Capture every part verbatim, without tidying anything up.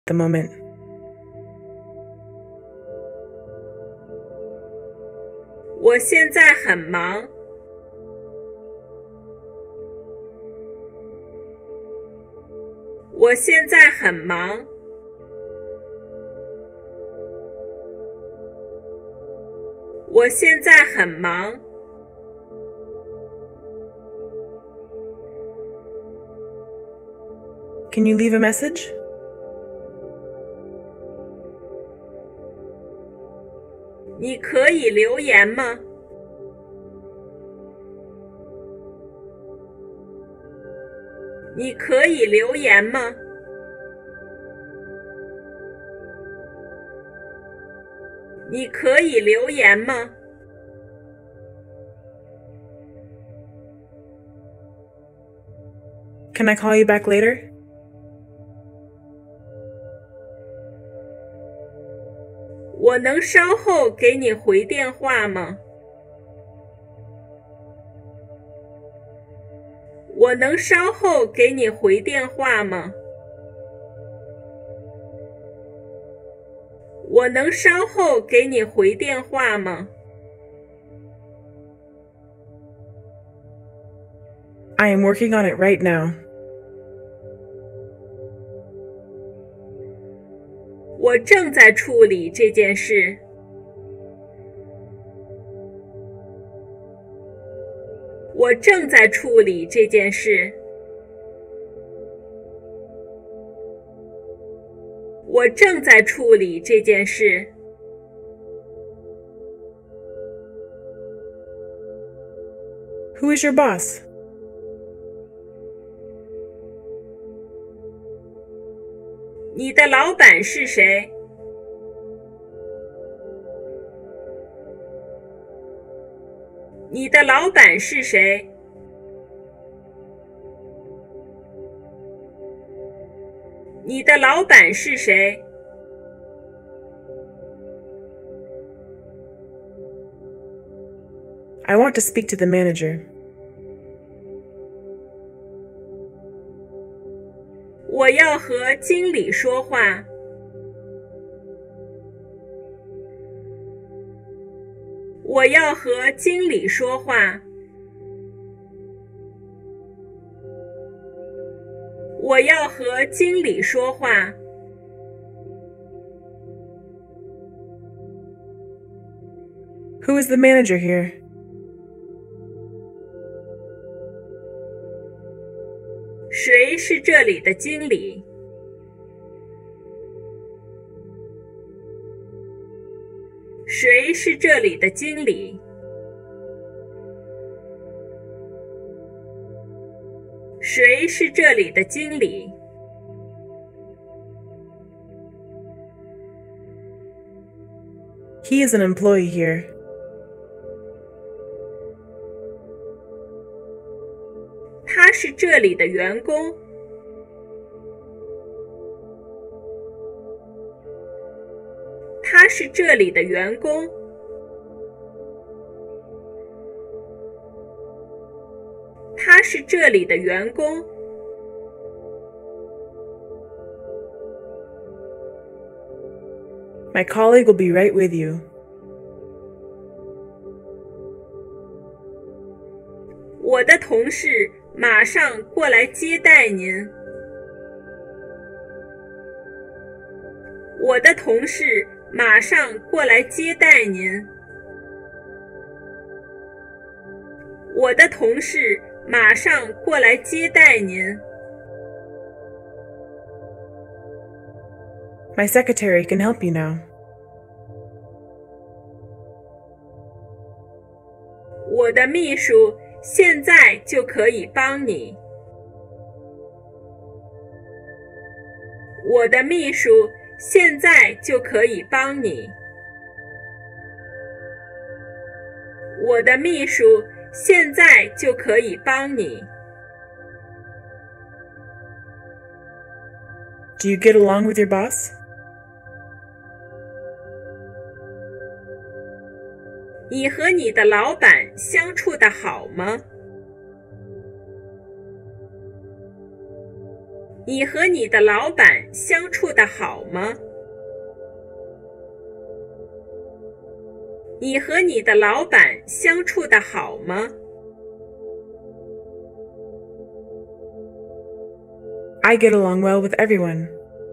the moment. "我现在很忙。我现在很忙。我现在很忙。 Can you leave a message? 你可以留言吗？你可以留言吗？你可以留言吗？ Can I call you back later? 我能稍后给你回电话吗？我能稍后给你回电话吗？我能稍后给你回电话吗？ I am working on it right now. 我正在处理这件事。我正在处理这件事。我正在处理这件事。 Who is your boss? 你的老板是谁？你的老板是谁？你的老板是谁？ I want to speak to the manager. 我要和经理说话。我要和经理说话。我要和经理说话。 Who is the manager here? 谁是这里的经理？谁是这里的经理？谁是这里的经理？ He is an employee here. 他是这里的员工。他是这里的员工。他是这里的员工。 My colleague will be right with you. 我的同事马上过来接待您。我的同事马上过来接待您。我的同事马上过来接待您。 My secretary can help you now. 我的秘书现在就可以帮你。我的秘书现在就可以帮你。我的秘书现在就可以帮你。 Do you get along with your boss? 你和你的老板相处得好吗？ 你和你的老板相处得好吗？你和你的老板相处得好吗？ I get along well with everyone.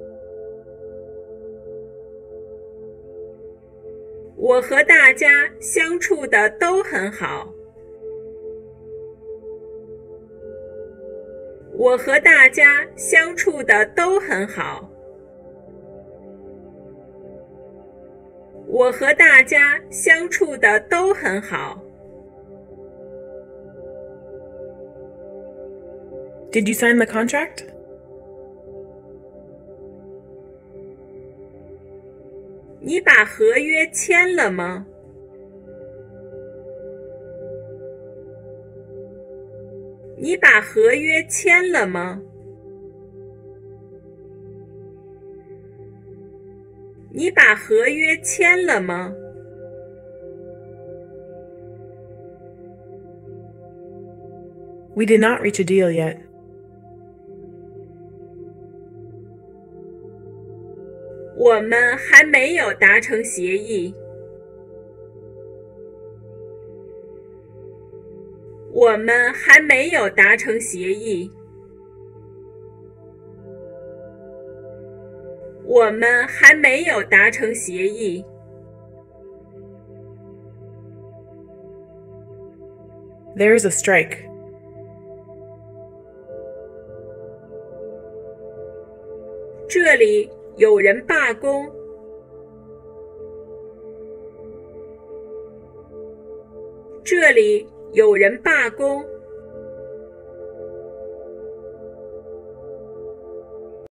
我和大家相处的都很好。我和大家相处的都很好。我和大家相处的都很好。 Did you sign the contract? 你把合约签了吗？你把合约签了吗？你把合约签了吗？ We did not reach a deal yet. 我们还没有达成协议。我们还没有达成协议。我们还没有达成协议。 There is a strike. 这里有人罢工。这里有人罢工。